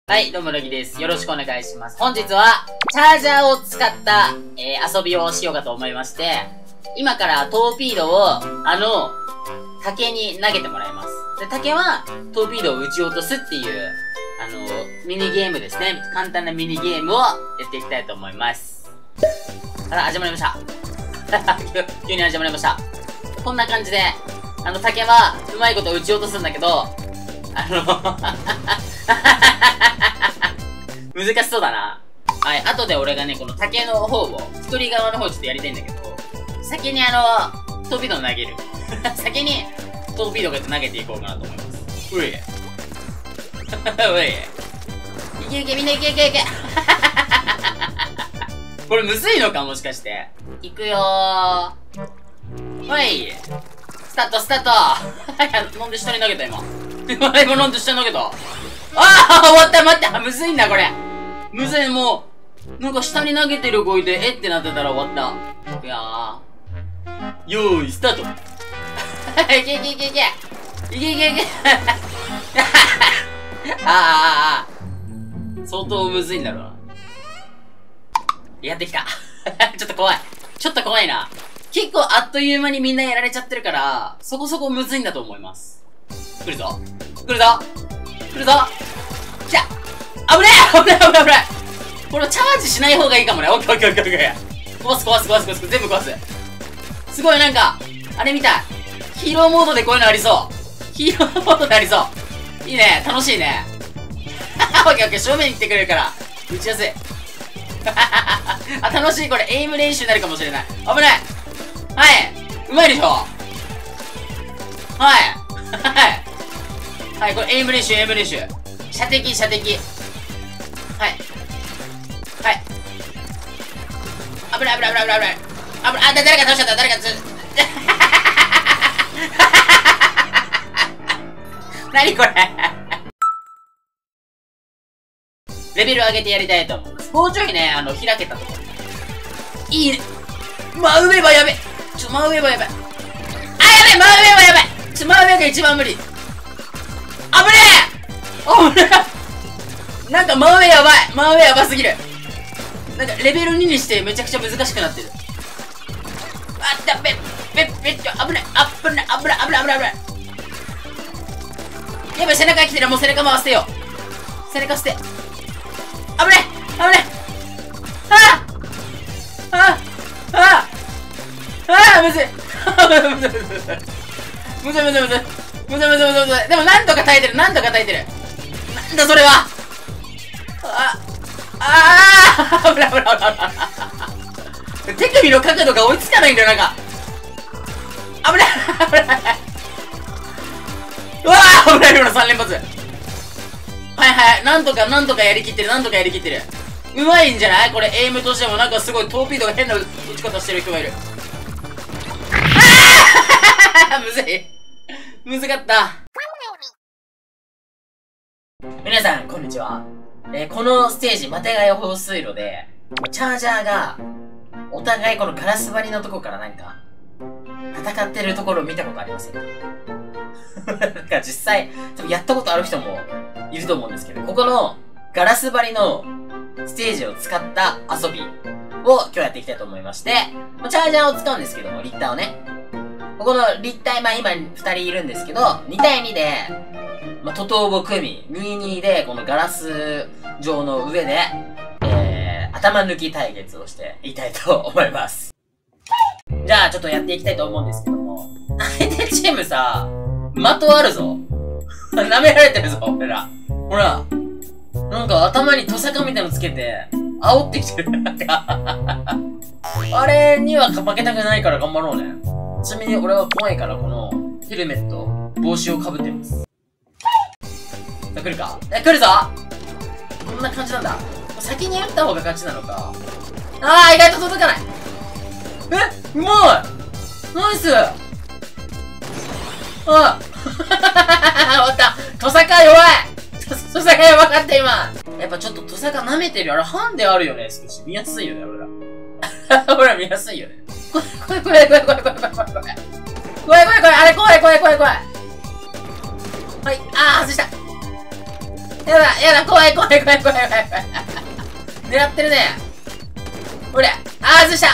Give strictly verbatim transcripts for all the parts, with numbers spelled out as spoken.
はい、どうも、ロギです。よろしくお願いします。本日は、チャージャーを使った、えー、遊びをしようかと思いまして、今からトーピードを、あの、竹に投げてもらいます。で、竹は、トーピードを撃ち落とすっていう、あの、ミニゲームですね。簡単なミニゲームをやっていきたいと思います。あら、始まりました。急に始まりました。こんな感じで、あの、竹は、うまいこと撃ち落とすんだけど、あの、難しそうだな。はい、後で俺がね、この竹の方を、一人側の方ちょっとやりたいんだけど、先にあの、トーピードを投げる。先に、トーピードをこうやって投げていこうかなと思います。うい。うい。いけいけ、みんないけいけいけ。これむずいのかもしかして。いくよー。はい。スタート、スタート。なんで下に投げた今。今なんで下に投げた。ああ終わった、待って、むずいんだこれ。むずい、もうなんか下に投げてる声でえってなってたら終わった。いやーよーいスタート。いけいけいけいけいけいけいけいけああああ相当むずいんだろうな。やってきた。ちょっと怖い、ちょっと怖いな。結構あっという間にみんなやられちゃってるからそこそこむずいんだと思います。来るぞ来るぞ来るぞ来た。危ねえ危ねえ危ねえ危ねえ。これチャージしない方がいいかもね。オッケーオッケーオッケーオッケー。壊す壊す壊す壊す全部壊す。すごいなんかあれみたい。ヒーローモードでこういうのありそう。ヒーローモードでありそう。いいね、楽しいね。オッケーオッケー、正面に来てくれるから打ちやすい。あ、楽しい。これエイム練習になるかもしれない。危ない。はい、うまいでしょ。はいはいはい、これエイム練習、エイム練習。射的、射的。はい。はい。危ない、危ない、危ない、危ない、危ない。危ない、あ、誰か倒しちゃった、誰かつ、何これ。レベル上げてやりたいと思います。もうちょいね、あの、開けたところ。いいね。真上はやべ。ちょ、真上はやばい。あ、やべ、真上はやばい。ちょ、真上が一番無理。危ねえ危ねえ。なんか真上やばい。真上やばすぎる。なんかレベルににしてめちゃくちゃ難しくなってる。あったべべべっちょ危ない。あぶない危ない危ない危ない危ない。やばい、背中が来てる。もう背中回してよ。背中捨て。危ない危ない。ああああああむずい。むずいむずいむずいむずいむずいむずいむずいむずいむずいむずい。でもなんとか耐えてる、なんとか耐えてる。なんだそれは。あああ危ない危ない危ない。手首の角度が追いつかないんだよ。なんか危ない危ない。うわあ危ない危ない。さん連発。はいはい、なんとかなんとかやりきってる、なんとかやりきってる。うまいんじゃないこれ。エイムとしてもなんかすごいトーピードが変な打ち方してる人がいる。ああむずい、むずかった。皆さんこんにちは。えー、このステージマテガイ放水路でチャージャーがお互いこのガラス張りのとこからなんか戦ってるところを見たことありませんか？なんか実際多分やったことある人もいると思うんですけど、ここのガラス張りのステージを使った遊びを今日やっていきたいと思いまして、チャージャーを使うんですけども、立体をね、ここの立体、まあ今ふたりいるんですけど、にたいにでまあ、徒党を組み、にたいにで、このガラス状の上で、えー、頭抜き対決をしていきたいと思います。じゃあ、ちょっとやっていきたいと思うんですけども、相手チームさ、的あるぞ。舐められてるぞ、俺ら。ほら。なんか頭にトサカみたいのつけて、煽ってきてる。なんかあれには負けたくないから頑張ろうね。ちなみに俺は怖いからこのヘルメット、帽子をかぶってます。来るか？え、来るぞ！こんな感じなんだ。先に打った方が勝ちなのか。あー、意外と届かない。え、うまい！ナイス！あ終わった。トサカ弱い！トサカやばかった今。やっぱちょっとトサカ舐めてるよ。あれハンデあるよね。少し見やすいよね、俺ら。俺ら見やすいよね。怖い怖い怖い怖い怖い怖い怖い怖い怖い怖い怖い怖い怖い怖い。あれ怖い怖い怖い怖い。はい、あー、外した。 やだ、やだ、怖い怖い怖い怖い怖い怖い。狙ってるね。ほれ、あー、外した。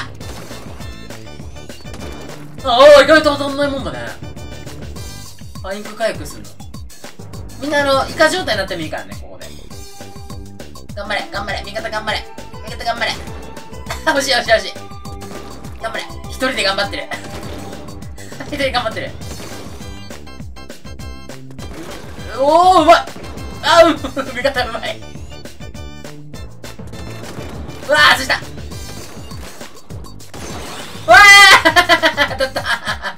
あ、おー、意外と当たんないもんだね。あ、インク回復するの。みんなあの、イカ状態になってもいいからね、ここで。頑張れ、頑張れ、味方頑張れ。味方頑張れ。欲しい欲しい欲しい。頑張れ。一人で頑張ってる。一人で頑張ってる。おー、うまい。あー、う、味方うまい。うわー、外した。うわー当たった。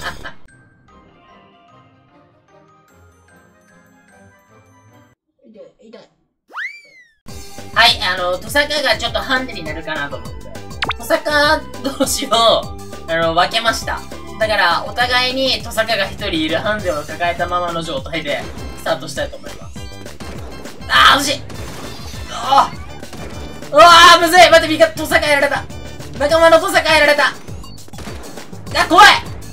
はい、あの、トサカがちょっとハンデになるかなと思って。トサカ同士を、あの、分けました。だから、お互いにトサカが一人いるハンデを抱えたままの状態で、スタートしたいと思います。あー、惜しい。あーうわー、むずい。待って、味方、トサカやられた。仲間のトサカやられた。あ、怖い。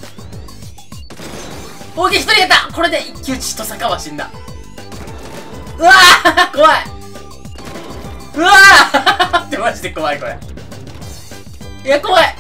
オーケー一人やった。これで一騎打ちトサカは死んだ。うわー怖いうわーってマジで怖いこれ。いや、怖い。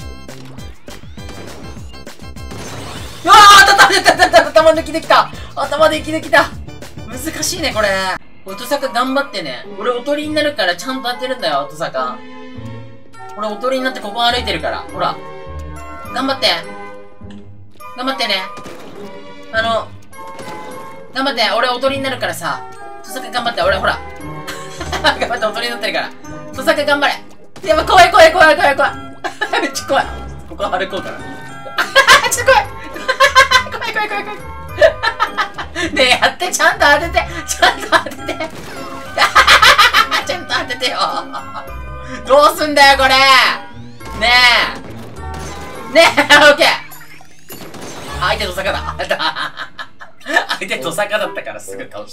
うわー当たった当たった当たった。頭抜きできた。頭抜きできた。難しいね、これ。おい、トサカ頑張ってね。俺おとりになるからちゃんと当てるんだよ、トサカ。俺おとりになってここ歩いてるから。ほら。頑張って。頑張ってね。あの、頑張って。俺おとりになるからさ。トサカ頑張って。俺ほら。頑張っておとりになってるから。トサカ頑張れ。やば、怖い怖い怖い怖い怖い。めっちゃ怖い。ここ歩こうかな。ちょっと怖い。怖い怖い怖い怖い。ねえ、やって、ちゃんと当てて。ちゃんと当てて。ちゃんと当ててよ。どうすんだよ、これ。ねえ。ねえ、オッケー。相手トサカだ。相手トサカだったからすぐ倒した。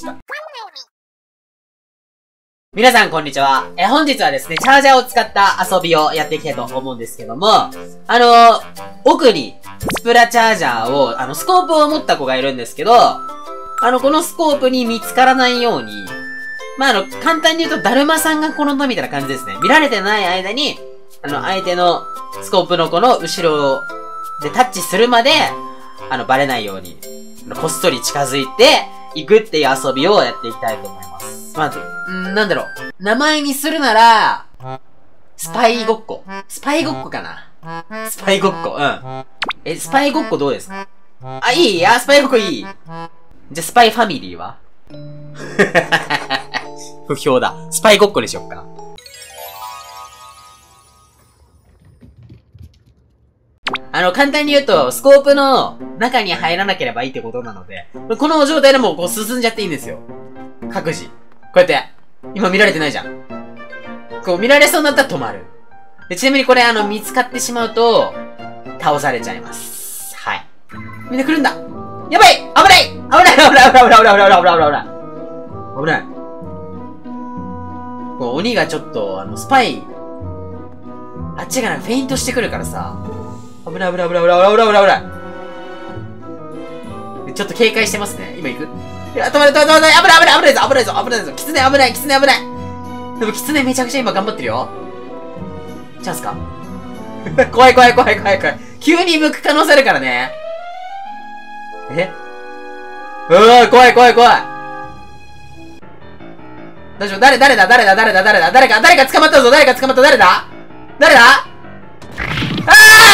皆さんこんにちは。え、本日はですね、チャージャーを使った遊びをやっていきたいと思うんですけども、あのー、奥にスプラチャージャーを、あの、スコープを持った子がいるんですけど、あの、このスコープに見つからないように、まあ、あの、簡単に言うと、だるまさんが転んだみたいな感じですね。見られてない間に、あの、相手のスコープの子の後ろでタッチするまで、あの、バレないように、こっそり近づいていくっていう遊びをやっていきたいと思います。まず、んなんだろう。名前にするなら、スパイごっこ。スパイごっこかな。スパイごっこ、うん。え、スパイごっこどうですか？あ、いい？あ、スパイごっこいい。じゃあ、スパイファミリーは不評だ。スパイごっこにしよっかな。あの、簡単に言うと、スコープの中に入らなければいいってことなので、この状態でもこう進んじゃっていいんですよ。各自。こうやって。今見られてないじゃん。こう見られそうになったら止まる。で、ちなみにこれあの、見つかってしまうと、倒されちゃいます。はい。みんな来るんだ。やばい危ない危ない危ない危ない危ない危ない危ない危ない危ない。こう鬼がちょっと、あの、スパイ、あっちがフェイントしてくるからさ、危ない危ない危ない危ない危ない危ない危ない。ちょっと警戒してますね。今行く。いや、止まれ止まれ止まれ危ない危ない危ないぞ危ないぞ危ないぞキツネ危ないキツネ危ない。でもキツネめちゃくちゃ今頑張ってるよ。チャンスか怖い怖い怖い怖い怖い。急に向く可能性あるからね。えうわ怖い怖い怖い。大丈夫誰誰だ誰だ誰だ誰だ誰か誰か捕まったぞ誰か捕まった誰だ誰だあ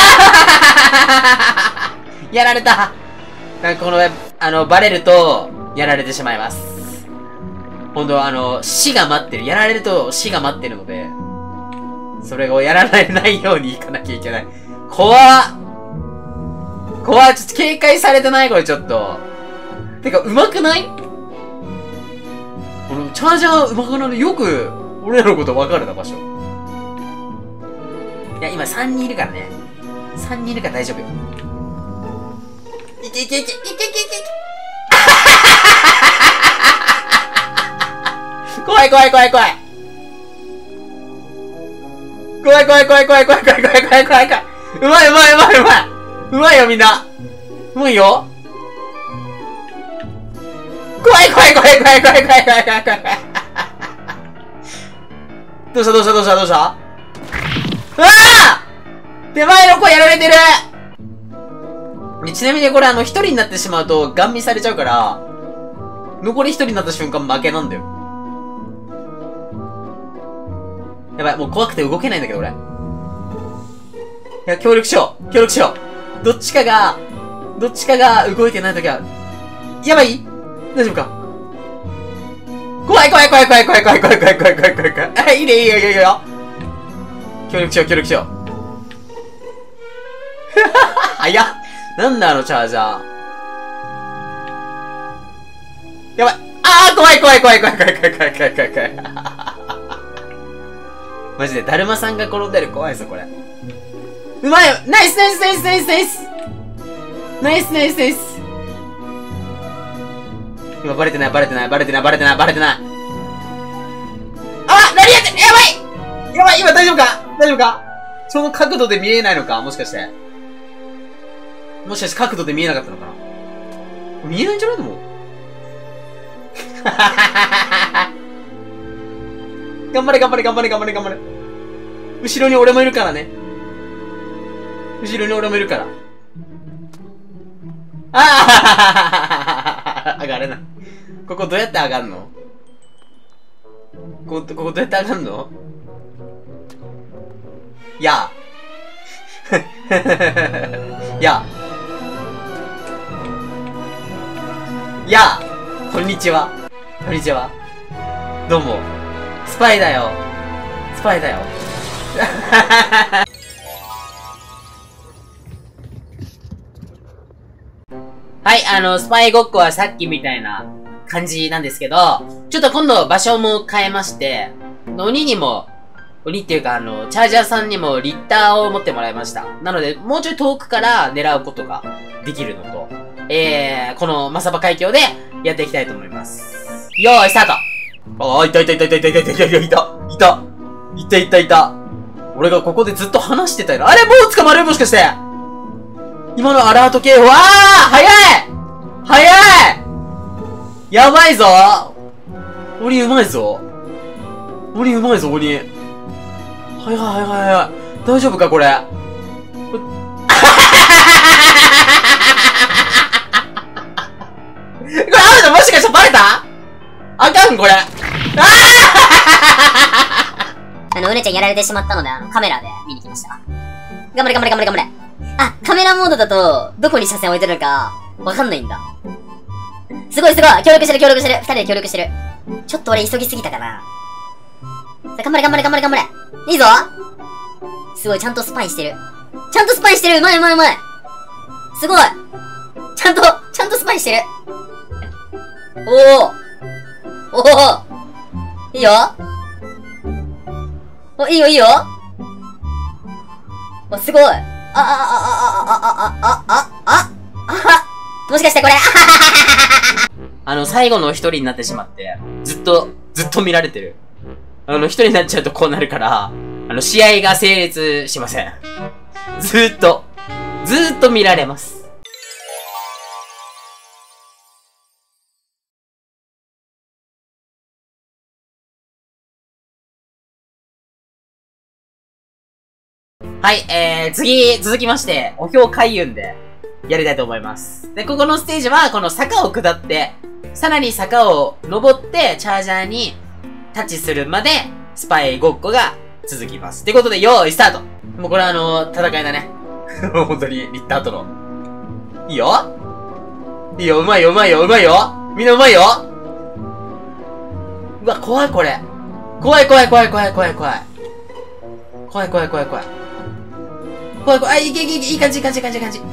あやられた。なんかこの、あの、バレると、やられてしまいます。ほんと、あの、死が待ってる。やられると死が待ってるので、それをやられないようにいかなきゃいけない。怖っ怖っちょっと警戒されてないこれちょっと。てか、上手くないこの、チャージャー上手くなる。よく、俺らのことわかるな、場所。いや、今さんにんいるからね。さんにんいるから大丈夫よ。いけいけいけいけいけいけ怖い怖い怖い怖い怖い怖い怖い怖い怖い怖い怖い怖い怖い怖い怖いうまいうまいうまいうまいうまいよみんなうまいよ怖い怖い怖い怖い怖い怖い怖い怖い怖いどうしたどうしたどうしたどうしたああ手前の子やられてる。ちなみにこれあの、一人になってしまうと、ガン見されちゃうから、残り一人になった瞬間負けなんだよ。やばい、もう怖くて動けないんだけど、俺。いや、協力しよう。協力しよう。どっちかが、どっちかが動いてないときは、やばい？大丈夫か？怖い怖い怖い怖い怖い怖い怖い怖い怖い怖い怖い怖い。あ、いいね、いいよいいよいいよ。協力しよう、協力しよう。早っ。なんだあのチャージャー。やばい。あー、怖い怖い怖い怖い怖い怖い怖い怖い怖い怖い。マジで、だるまさんが転んでる。怖いぞ、これ。うまいよ。ナイスナイスナイスナイスナイスナイスナイスナイス。今バレてないバレてないバレてないバレてないバレてない。あ、何やってん、やばいやばい、今大丈夫か大丈夫か。その角度で見えないのか、もしかして。もしかして角度で見えなかったのかな。見えないんじゃないのもう。頑張れ頑張れ頑張れ頑張れ頑張れ。後ろに俺もいるからね。後ろに俺もいるから。ああ上がれない。ここどうやって上がんの？ここ、ここどうやって上がんの？やあ。やあ。やあ。こんにちは。こんにちは。どうも。スパイだよ。スパイだよ。はい、あの、スパイごっこはさっきみたいな感じなんですけど、ちょっと今度場所も変えまして、鬼にも、鬼っていうかあの、チャージャーさんにもリッターを持ってもらいました。なので、もうちょい遠くから狙うことができるのと、えー、このマサバ海峡でやっていきたいと思います。よーい、スタート。あー、いたいたいたいたいたいたいたいたいたいたいたいたいたいた。俺がここでずっと話してたよ。あれもう捕まるもしかして。今のアラート系、わー早い早いやばいぞ鬼うまいぞ鬼うまいぞ、鬼。はいはいはいはい。大丈夫か、これ。これ、あるのもしかしてバレた？あかん、これ。あああの、うねちゃんやられてしまったので、あの、カメラで見に来ました。頑張れ頑張れ頑張れ頑張れ。あ、カメラモードだと、どこに車線置いてるのか、わかんないんだ。すごいすごい協力してる協力してる二人で協力してる。ちょっと俺急ぎすぎたかな。さあ、頑張れ頑張れ頑張れ頑張れ。いいぞすごい、ちゃんとスパイしてる。ちゃんとスパイしてるうまいうまいうまいすごいちゃんと、ちゃんとスパイしてる。おおおおいいよお、いいよいいよお、すごいあ、あ、あ、あ、あ、あ、あ、あ、あ、あ、あ、もしかしてこれあの、最後の一人になってしまって、ずっと、ずっと見られてる。あの、一人になっちゃうとこうなるから、あの、試合が成立しません。ずーっと、ずーっと見られます。はい、えー、次、続きまして、お評開運で、やりたいと思います。で、ここのステージは、この坂を下って、さらに坂を登って、チャージャーにタッチするまで、スパイごっこが続きます。ってことで、よーい、スタート。もうこれはあのー、戦いだね。本当に、リッターとの。いいよいいよ、うまいよ、うまいよ、うまいよみんなうまいようわ、怖いこれ。怖い怖い怖い怖い怖い怖い。怖い怖い怖い怖い。怖い怖い、あ、いけいけいけ、いい感じ、いい感じ、いい感じ、いい感じ。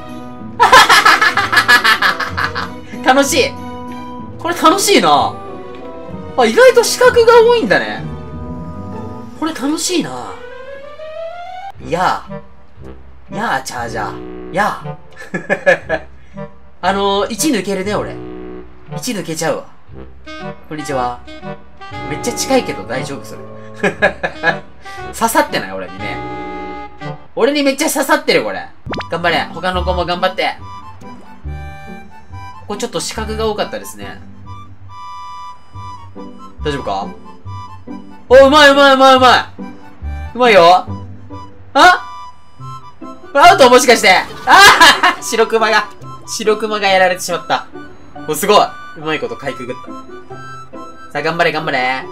楽しい。これ楽しいな。あ、意外と資格が多いんだね。これ楽しいな。やあ。やあ、チャージャー。やあ。あのー、いち抜けるね、俺。いち抜けちゃうわ。こんにちは。めっちゃ近いけど大丈夫それ。刺さってない俺にね。俺にめっちゃ刺さってるこれ。頑張れ。他の子も頑張って。ここちょっと死角が多かったですね。大丈夫か？ お、うまいうまいうまいうまい。うまいよ。あアウトもしかして。ああ白熊が、白熊がやられてしまった。お、すごい。うまいことかいくぐった。さあ、頑張れ頑張れ。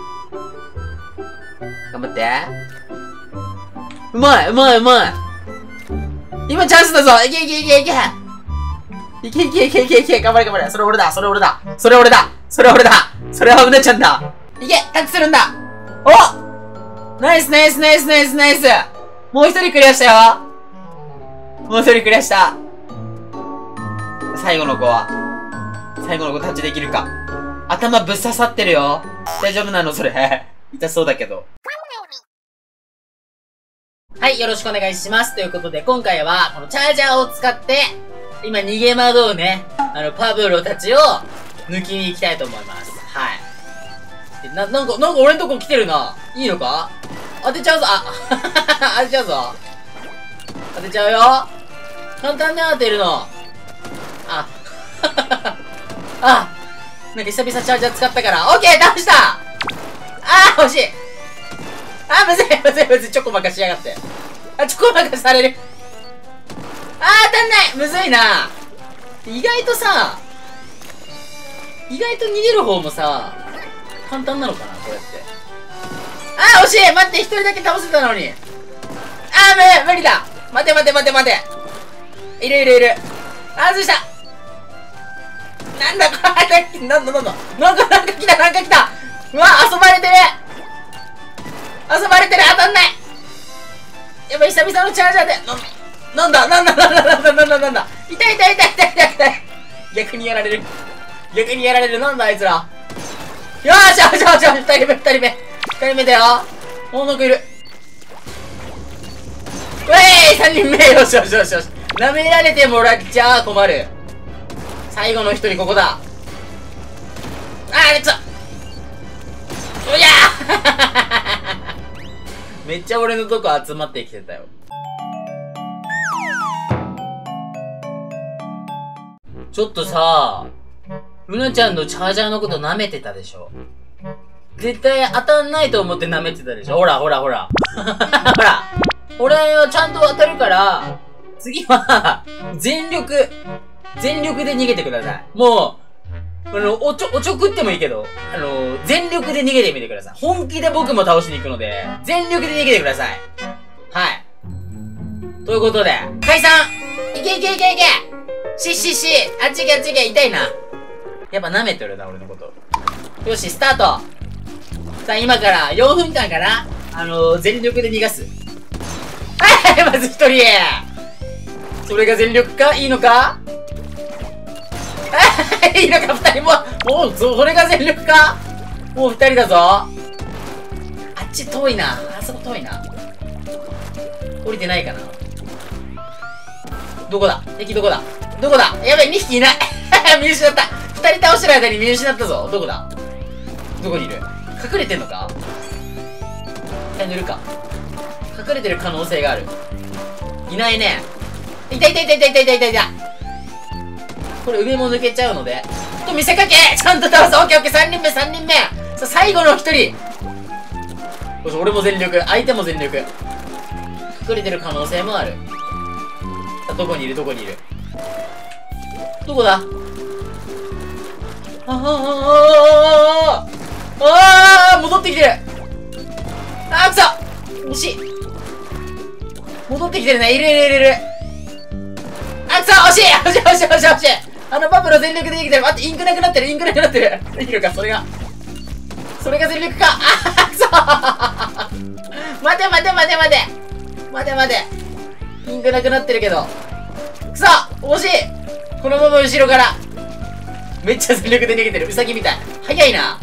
頑張って。うまいうまいうまい。今チャンスだぞ。いけいけいけいけ。いけいけいけいけいけ。頑張れ頑張れ。それ俺だ。それ俺だ。それ俺だ。それ俺だ。それはうなちゃんだ。いけタッチするんだ。おナイスナイスナイスナイスナイス。もう一人クリアしたよ。もう一人クリアした。最後の子は。最後の子タッチできるか。頭ぶっ刺さってるよ。大丈夫なのそれ。痛そうだけど。はい、よろしくお願いします。ということで、今回は、このチャージャーを使って、今逃げ惑うね、あの、パブロたちを抜きに行きたいと思います。はい。な、なんか、なんか俺んとこ来てるな。いいのか当てちゃうぞ。あ、当てちゃうぞ。当てちゃうよ。簡単に当てるの。あ、あ、なんか久々チャージャー使ったから。オッケー倒したあー、惜しいあー、むずいむずいむずい。チョコばっかしやがって。あ、チョコばっかされる。あー、当たんないむずいな。意外とさ、意外と逃げる方もさ、簡単なのかなこうやって。あー、惜しい待って、一人だけ倒せたのに。あー、無無理だ待て待て待て待て。いるいるいる。あー、外した。なんだこれなんだなんだなんかなんか来たなんか来た。うわ、遊ばれてる遊ばれてる。当たんない。やっぱ久々のチャージャーで。なんだなんだなんだなんだなんだなんだ痛い痛い痛い痛い痛い痛い。逆にやられる。逆にやられる。なんだあいつら。よーしよしよしよし。二人目二人目。二人目だよ。もうなんかいる。うえい三人目。よしよしよしよし。舐められてもらっちゃ困る。最後の一人ここだ。あー、くそ。おやーめっちゃ俺のとこ集まってきてたよ。ちょっとさ、うなちゃんのチャージャーのこと舐めてたでしょ。絶対当たんないと思って舐めてたでしょ。ほらほらほら。ほら。俺はちゃんと当たるから、次は、全力、全力で逃げてください。もう、あの、おちょ、おちょくってもいいけど、あの、全力で逃げてみてください。本気で僕も倒しに行くので、全力で逃げてください。はい。ということで、解散いけいけいけいけしっしっしあっち行けあっち行け痛いな。やっぱ舐めてるな、俺のこと。よし、スタートさあ、今からよんぷんかんかなあのー、全力で逃がす。はいまず一人それが全力かいいのかいいのか二人ももう、それが全力かもう二人だぞあっち遠いな。あそこ遠いな。降りてないかなどこだ敵どこだどこだやべえ、にひきいない見失った二人倒してる間に見失ったぞ。どこだどこにいる隠れてんのか一回塗るか。隠れてる可能性がある。いないね。いたいたいたいたいたいたいたいた。これ上も抜けちゃうので。と見せかけちゃんと倒す。オッケーオッケー。さんにんめさんにんめ。さあ、最後のひとり。よし、俺も全力。相手も全力。隠れてる可能性もある。さあ、どこにいるどこにいるどこだあああああ戻ってきてる。あーくそ惜しい。戻ってきてるね。いるいるいるいる。あ、くそ惜しい惜しい惜しい惜しい惜しい。あのパブロ全力で生きてる。待って、インクなくなってるインクなくなってる。できるかそれが。それが全力か。あくそ待て待て待て待て待て待て。インクなくなってるけど。くそ惜しい。このまま後ろから。めっちゃ全力で逃げてる。ウサギみたい。早いな。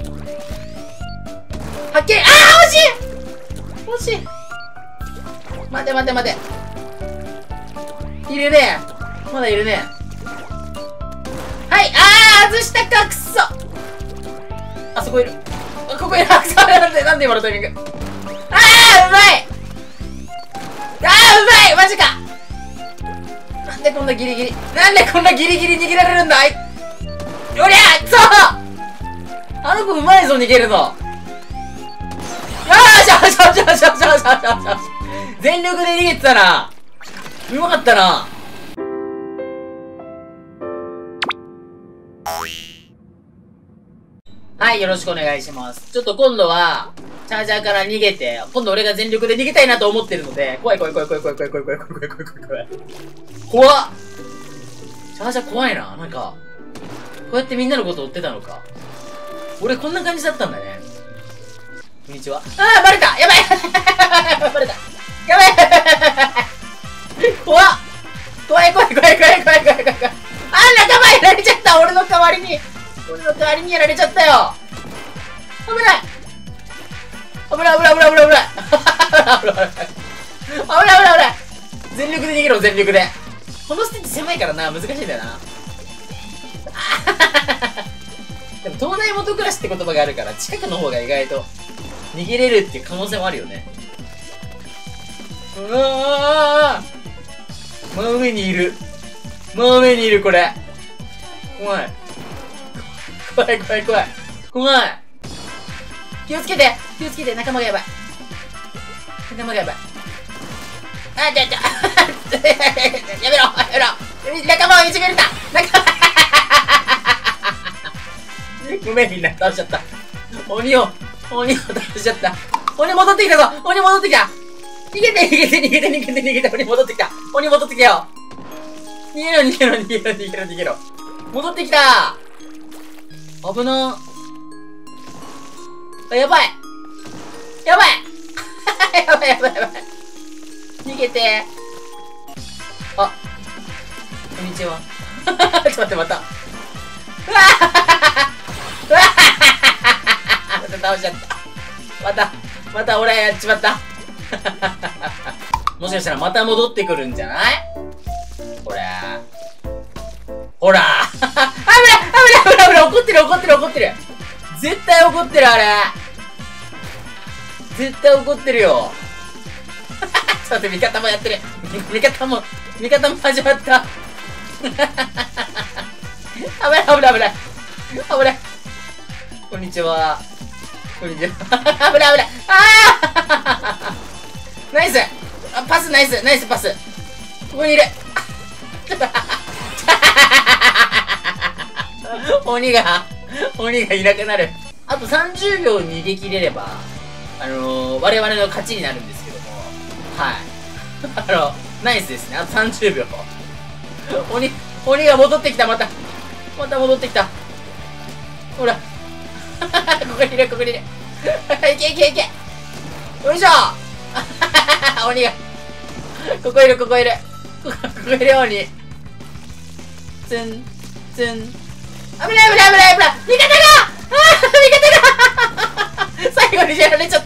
発見。あー惜しい惜しい。待て待て待て。いるね。まだいるね。はい。あー外したか。くそあそこいる。あここいる。あくそなんでなんで今のタイミング。あーうまいあーうまいマジか。なんでこんなギリギリなんでこんなギリギリ逃げられるんだい。おりゃくそあの子うまいぞ逃げるの。 あーしゃーしゃーしゃーしゃーしゃーしゃーしゃーしゃー全力で逃げてたな。うまかったな。はい、よろしくお願いします。ちょっと今度は、チャージャーから逃げて、今度俺が全力で逃げたいなと思ってるので、怖い怖い怖い怖い怖い怖い怖い怖い怖い怖い怖い怖い怖い。怖っ。チャージャー怖いな。なんか、こうやってみんなのこと追ってたのか。俺こんな感じだったんだね。こんにちは。あー、バレた。やばいバレた。やばい怖っ。怖い怖い怖い怖い怖い怖い怖い怖い。あー、仲間やられちゃった。俺の代わりに。俺の代わりにやられちゃったよ。危ない危ない危ない危ない危ない危ない危ない危ない危ない危ない。全力で逃げろ、全力で。このステージ狭いからな、難しいんだよな。でも東大元暮らしって言葉があるから近くの方が意外と逃げれるっていう可能性もあるよね。うわー、真上にいる。真上にいる、これ。怖い。怖い怖い怖い。怖い。気をつけて気をつけて、仲間がやばい。仲間がやばい。あ、ちょちょ。やめろやめろ。仲間をいじめるな。仲間ごめん、みんな倒しちゃった。鬼を、鬼を倒しちゃった。鬼戻ってきたぞ。鬼戻ってきた。逃げて逃げて逃げて逃げて逃げて。鬼戻ってきた。鬼戻ってきたよ。逃げろ逃げろ逃げろ逃げろ逃げろ。戻ってきた。危な。あ、やばいやばいやばいやばいやばい。逃げて。あ、こんにちは。ちょっと待って、また。うわうわまた倒しちゃった。また、また俺やっちまった。もしかしたらまた戻ってくるんじゃない？これ。ほら危ない危ない危ない危ない。怒ってる怒ってる怒ってる。絶対怒ってる、あれ。絶対怒ってるよ。ちょっと待って、味方もやってる。味方も、味方も始まった。危ない危ない危ない。危ない。こんにちは。こんにちは。危ない危ない。ああナイス。あ、パスナイス。ナイスパス。ここにいる。鬼が、鬼がいなくなる。あとさんじゅうびょう逃げ切れれば、あのー、我々の勝ちになるんですけども。はい。あの、ナイスですね。あとさんじゅうびょう。鬼、鬼が戻ってきた、また。また戻ってきた。ほら。ここにいる、ここにいる。いけいけいけ。よいしょ鬼が。ここいる、ここいる。ここ、ここいるよ、鬼。ツン、ツン。危ない危ない危ない危ない。味方があー味方が最後にやられちゃった。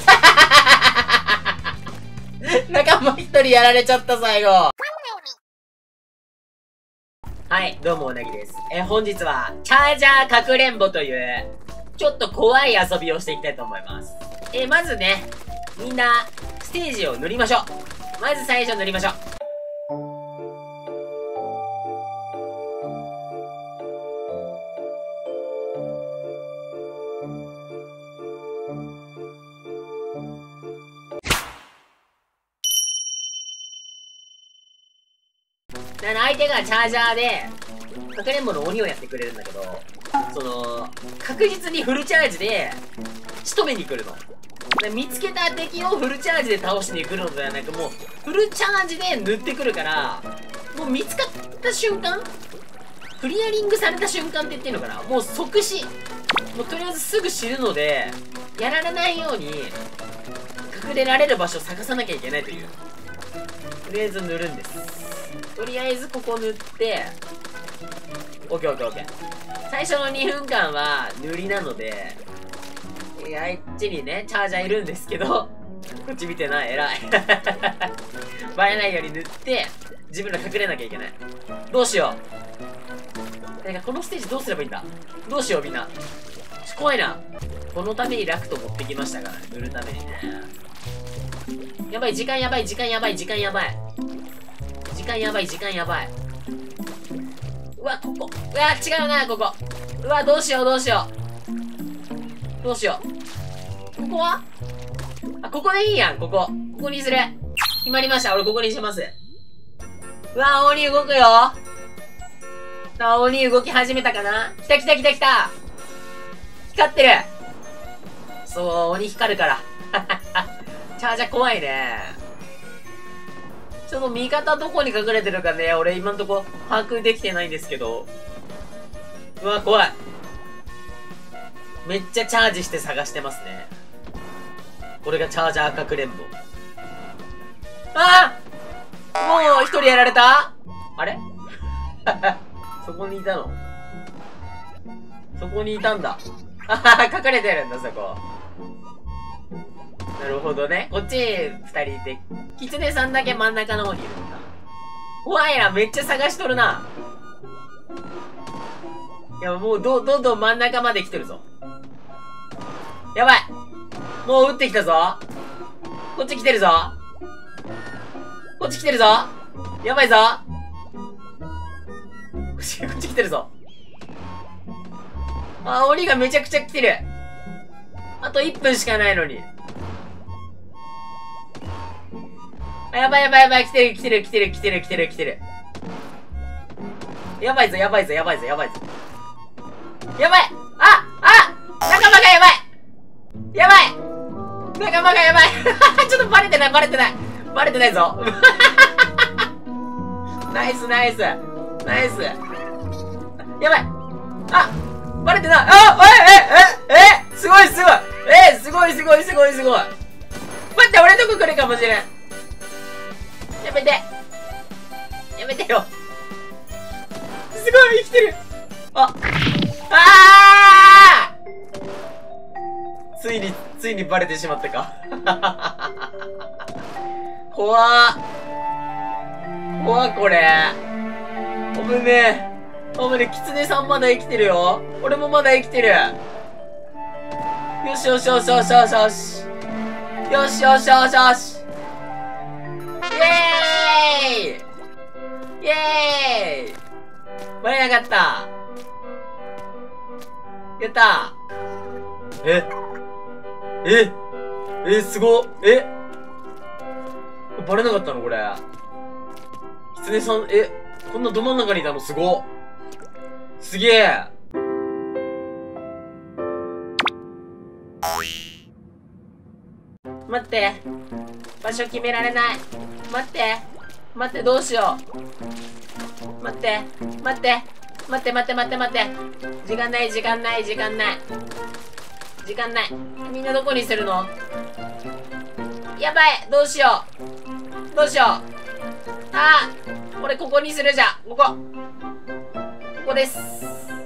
仲間一人やられちゃった、最後。はい、どうもうなぎです。えー、本日は、チャージャーかくれんぼという、ちょっと怖い遊びをしていきたいと思います。えー、まずね、みんな、ステージを塗りましょう。まず最初塗りましょう。相手がチャージャーで、かくれんぼの鬼をやってくれるんだけど、その、確実にフルチャージで、仕留めに来るの。で見つけた敵をフルチャージで倒しに来るのではなく、もう、フルチャージで塗ってくるから、もう見つかった瞬間、クリアリングされた瞬間って言ってんのかな、もう即死。もうとりあえずすぐ死ぬので、やられないように、隠れられる場所を探さなきゃいけないという。とりあえず塗るんです。とりあえずここ塗って、オッケーオッケーオッケー。最初のにふんかんは塗りなので、あっちにね、チャージャーいるんですけど、こっち見てない、偉い。バレないように塗って、自分ら隠れなきゃいけない。どうしよう。なんかこのステージどうすればいいんだ。どうしようみんな。怖いな。このためにラクト持ってきましたからね、塗るためにね。やばい、時間やばい、時間やばい、時間やばい。時間やばい、時間やばい。うわ、ここ。うわ、違うな、ここ。うわ、どうしよう、どうしよう。どうしよここはあ、ここでいいやん、ここ。ここにする。決まりました。俺ここにします。うわ、鬼動くよ。あ、鬼動き始めたかな。来た来た来た来た。光ってる。そう、鬼光るから。チャージャー怖いね。ちょっと味方どこに隠れてるかね、俺今んとこ把握できてないんですけど。うわ、怖い。めっちゃチャージして探してますね。これがチャージャーかくれんぼ。ああもう一人やられたあれそこにいたのそこにいたんだ。あはは、隠れてるんだ、そこ。なるほどね。こっち二人いて、キツネさんだけ真ん中の方にいるんだ。怖いな、めっちゃ探しとるな。いや、もうど、どんどん真ん中まで来てるぞ。やばいもう撃ってきたぞ。こっち来てるぞ。こっち来てるぞ。やばいぞ。こっち、こっち来てるぞ。あ、鬼がめちゃくちゃ来てる。あといっぷんしかないのに。あ、やばいやばいやばい、来てる来てる来てる来てる来てる来てる。やばいぞやばいぞやばいぞやばいぞ。やばいああ仲間がやばいやばい仲間がやばいちょっとバレてないバレてないバレてないぞナイスナイスナイスやばいあバレてないあええええすごいすごいえすごいすごいすごいすごい待って俺のとこ来るかもしれんやめてやめてよすごい生きてるああーついに、ついにバレてしまったか。怖っ。怖っ、これ。おむね。おむね、キツネさんまだ生きてるよ。俺もまだ生きてる。よしよしよしよしよしよし。よしよしよしよし。イェーイイェーイバレなかった。やったーえええすごえバレなかったのこれ。キツネさん、えこんなど真ん中にいたのすごすげえ待って。場所決められない。待って。待って、どうしよう。待って。待って。待って待って待って待って。時間ない時間ない時間ない。時間ない。みんなどこにするの？やばいどうしようどうしようあー俺ここにするじゃん。ここここですや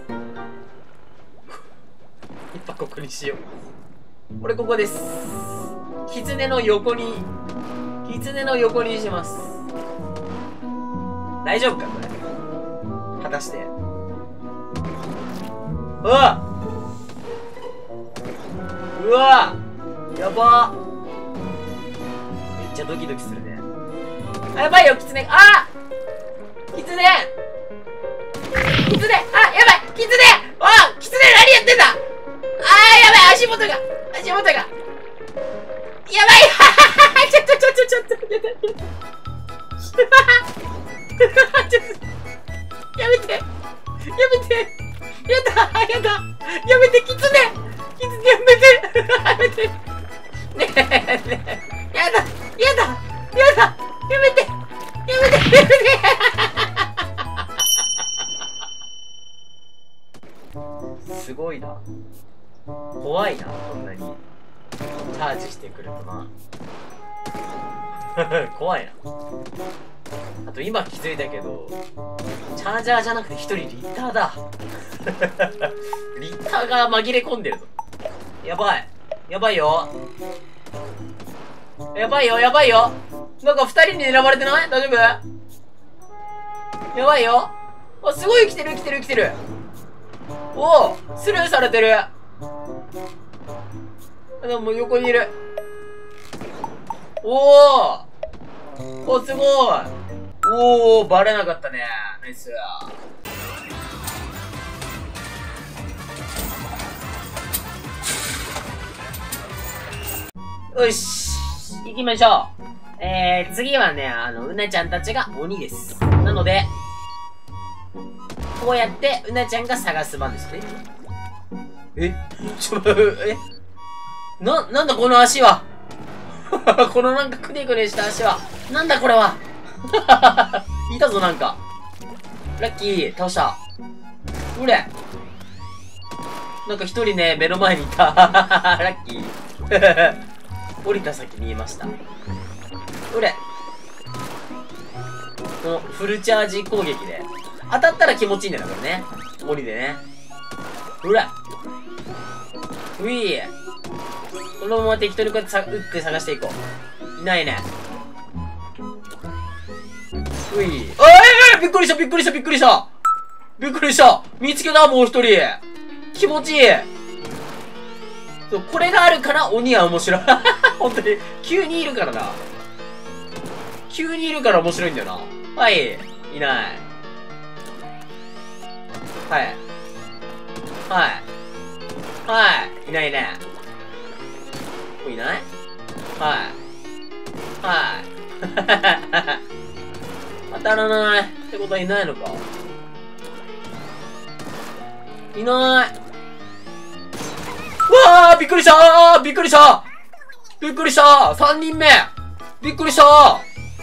っぱここにしよう。俺ここです。キツネの横にキツネの横にします。大丈夫かこれ果たして。うわうわやばめっちゃドキドキするね。あ、やばいよ、キツネ。あキツネキツネあ、やばいキツネあキツネ何やってんだあー、やばい足元が足元がやばいちょっとちょっとちょっとやだやだちょっとやめてやめてやだやだやめてキツネキツネやめてやめてねえねえやだやだやだやめてやめてやめてすごいな怖いなこんなにチャージしてくるとな怖いな。あと今気づいたけどチャージャーじゃなくて一人リッターだリッターが紛れ込んでるぞ。やばいやばいよやばいよやばいよなんか二人に狙われてない大丈夫やばいよあ、すごい生きてる生きてる生きてるおおスルーされてるでも横にいるおおおすごいおおバレなかったねナイスよし。行きましょう。えー、次はね、あの、うなちゃんたちが鬼です。なので、こうやって、うなちゃんが探す番ですね。えちょ、えな、なんだこの足はこのなんかくねくねした足は。なんだこれはいたぞなんか。ラッキー、倒した。うれなんか一人ね、目の前にいた。ラッキー。降りた先にいました。うれこのフルチャージ攻撃で。当たったら気持ちいいんだよな、これね。檻でね。うらういこのまま適当にこうやってさ撃って探していこう。いないね。ういおいおいびっくりしたびっくりしたびっくりしたびっくりした見つけたもう一人気持ちいいそう、これがあるから鬼は面白い。本当に。急にいるからな。急にいるから面白いんだよな。はい。いない。はい。はい。はい。いないね。いないはい。はい。当たらない。ってことはいないのかいない。うわーびっくりしたーびっくりしたびっくりしたさんにんめびっくりしたうわ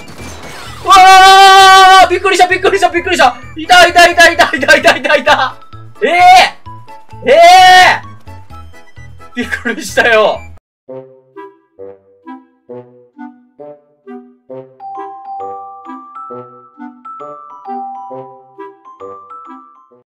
ーびっくりしたびっくりしたびっくりしたいたいたいたいたいたいたいたいたええー、ええー、びっくりしたよ